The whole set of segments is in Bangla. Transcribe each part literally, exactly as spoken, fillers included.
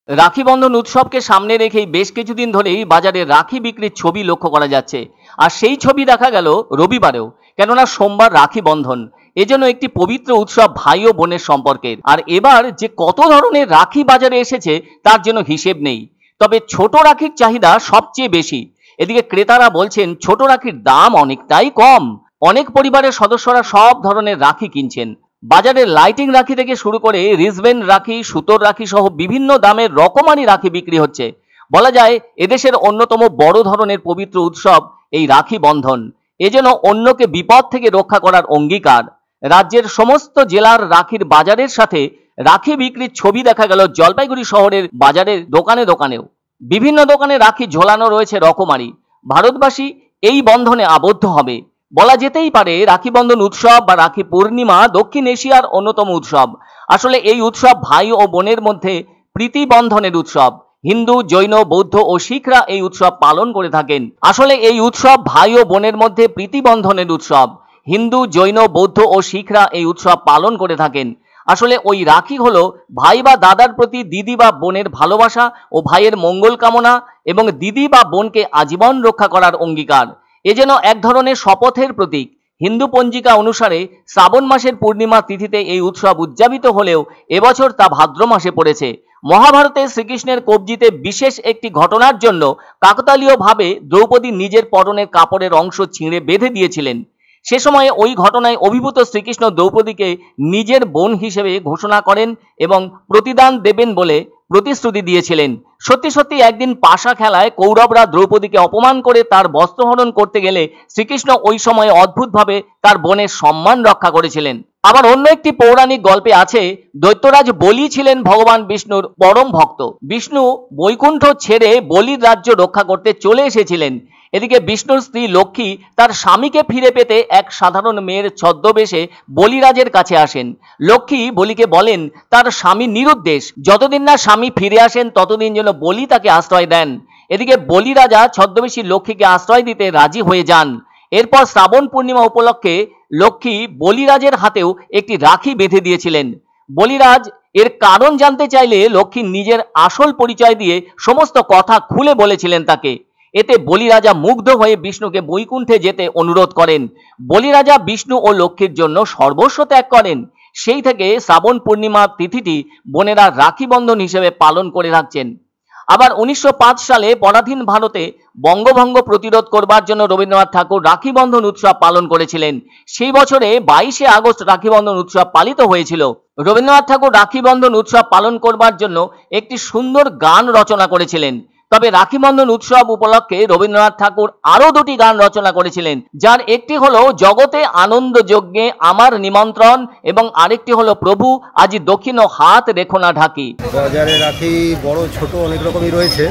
রাখি বন্ধন উৎসবকে সামনে রেখেই বেশ কিছুদিন ধরেই বাজারে রাখি বিক্রির ছবি লক্ষ্য করা যাচ্ছে। আর সেই ছবি দেখা গেল রবিবারেও, কেননা সোমবার রাখি বন্ধন। এজন্য একটি পবিত্র উৎসব ভাই ও বোনের সম্পর্কের। আর এবার যে কত ধরনের রাখি বাজারে এসেছে তার জন্য হিসেব নেই। তবে ছোট রাখির চাহিদা সবচেয়ে বেশি। এদিকে ক্রেতারা বলছেন ছোট রাখির দাম অনেকটাই কম। অনেক পরিবারের সদস্যরা সব ধরনের রাখি কিনছেন। বাজারে লাইটিং রাখি থেকে শুরু করে রিসবেন্ড রাখি, সুতোর রাখি সহ বিভিন্ন দামের রকমারি রাখি বিক্রি হচ্ছে। বলা যায় এদেশের অন্যতম বড় ধরনের পবিত্র উৎসব এই রাখি বন্ধন। এজন্য অন্যকে বিপদ থেকে রক্ষা করার অঙ্গীকার। রাজ্যের সমস্ত জেলার রাখির বাজারের সাথে রাখি বিক্রির ছবি দেখা গেল জলপাইগুড়ি শহরের বাজারের দোকানে দোকানেও। বিভিন্ন দোকানে রাখি ঝোলানো রয়েছে রকমারি। ভারতবাসী এই বন্ধনে আবদ্ধ হবে। বলা যেতেই পারে রাখি বন্ধন উৎসব বা রাখি পূর্ণিমা দক্ষিণ এশিয়ার অন্যতম উৎসব। আসলে এই উৎসব ভাই ও বোনের মধ্যে প্রীতি বন্ধনের উৎসব। হিন্দু, জৈন, বৌদ্ধ ও শিখরা এই উৎসব পালন করে থাকেন। আসলে এই উৎসব ভাই ও বোনের মধ্যে প্রীতি বন্ধনের উৎসব। হিন্দু, জৈন, বৌদ্ধ ও শিখরা এই উৎসব পালন করে থাকেন। আসলে ওই রাখি হলো ভাই বা দাদার প্রতি দিদি বা বোনের ভালোবাসা ও ভাইয়ের মঙ্গল কামনা এবং দিদি বা বোনকে আজীবন রক্ষা করার অঙ্গীকার। এ যেন এক ধরনের শপথের প্রতীক। হিন্দু পঞ্জিকা অনুসারে শ্রাবণ মাসের পূর্ণিমা তিথিতে এই উৎসব উদযাপিত হলেও এবছর তা ভাদ্র মাসে পড়েছে। মহাভারতে শ্রীকৃষ্ণের কবজিতে বিশেষ একটি ঘটনার জন্য কাকতালীয়ভাবে দ্রৌপদী নিজের পরনের কাপড়ের অংশ ছিঁড়ে বেঁধে দিয়েছিলেন। সে সময়ে ওই ঘটনায় অভিভূত শ্রীকৃষ্ণ দ্রৌপদীকে নিজের বোন হিসেবে ঘোষণা করেন এবং প্রতিদান দেবেন বলে প্রতিশ্রুতি দিয়েছিলেন। সত্যি সত্যি একদিন পাশা খেলায় কৌরবরা দ্রৌপদীকে অপমান করে তার বস্ত্রহরণ করতে গেলে শ্রীকৃষ্ণ ওই সময়ে অদ্ভুতভাবে তার বোনের সম্মান রক্ষা করেছিলেন। আবার অন্য একটি পৌরাণিক গল্পে আছে দৈত্যরাজ বলি ছিলেন ভগবান বিষ্ণুর পরম ভক্ত। বিষ্ণু বৈকুণ্ঠ ছেড়ে বলির রাজ্য রক্ষা করতে চলে এসেছিলেন। এদিকে বিষ্ণুর স্ত্রী লক্ষ্মী তার স্বামীকে ফিরে পেতে এক সাধারণ মেয়ের ছদ্মবেশে বলিরাজের কাছে আসেন। লক্ষ্মী বলিকে বলেন তার স্বামী নিরুদ্দেশ, যতদিন না স্বামী ফিরে আসেন ততদিন যেন বলি তাকে আশ্রয় দেন। এদিকে বলি রাজা ছদ্মবেশী লক্ষ্মীকে আশ্রয় দিতে রাজি হয়ে যান। এরপর শ্রাবণ পূর্ণিমা উপলক্ষে লক্ষ্মী বলিরাজের হাতেও একটি রাখি বেঁধে দিয়েছিলেন। বলিরাজ এর কারণ জানতে চাইলে লক্ষ্মী নিজের আসল পরিচয় দিয়ে সমস্ত কথা খুলে বলেছিলেন তাকে। এতে বলিরাজা মুগ্ধ হয়ে বিষ্ণুকে বৈকুণ্ঠে যেতে অনুরোধ করেন। বলিরাজা বিষ্ণু ও লক্ষ্মীর জন্য সর্বস্ব ত্যাগ করেন। সেই থেকে শ্রাবণ পূর্ণিমা তিথিটি বোনেরা রাখি বন্ধন হিসেবে পালন করে রাখছেন। আবার উনিশশো পাঁচ সালে পরাধীন ভারতে বঙ্গভঙ্গ প্রতিরোধ করবার জন্য রবীন্দ্রনাথ ঠাকুর রাখি বন্ধন উৎসব পালন করেছিলেন। সেই বছরে বাইশে আগস্ট রাখি বন্ধন উৎসব পালিত হয়েছিল। রবীন্দ্রনাথ ঠাকুর রাখি বন্ধন উৎসব পালন করবার জন্য একটি সুন্দর গান রচনা করেছিলেন। তবে রাখি বন্ধন উৎসব উপলক্ষে রবীন্দ্রনাথ ঠাকুর আরো দুটি গান রচনা করেছিলেন, যার একটি হলো জগতে আনন্দ যজ্ঞে আমার নিমন্ত্রণ এবং আরেকটি হলো প্রভু আজি দক্ষিণ হাত রেখো না ঢাকি। বাজারে রাখি বড় ছোট অনেক রকমই রয়েছে।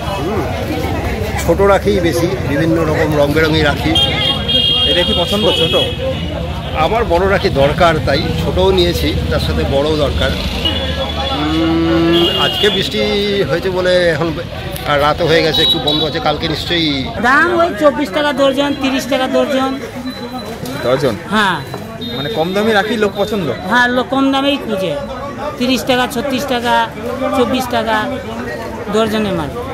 ছোট রাখি বেশি, বিভিন্ন রকম রং বেরঙের রাখি। এটা কি পছন্দ? ছোট আমার বড় রাখি দরকার, তাই ছোটও নিয়েছি, তার সাথে বড়ও দরকার। আজকে বৃষ্টি হয়েছে বলে এখন আর রাতও হয়ে গেছে, একটু বন্ধ আছে। কালকে নিশ্চয়ই দাম ওই চব্বিশ টাকা দর্জন, তিরিশ টাকা দর্জন। দর্জন? হ্যাঁ, মানে কম দামি রাখি লোক পছন্দ? হ্যাঁ, লোক কম দামেই খুঁজে। তিরিশ টাকা, ছত্রিশ টাকা, চব্বিশ টাকা দর্জনের মাল।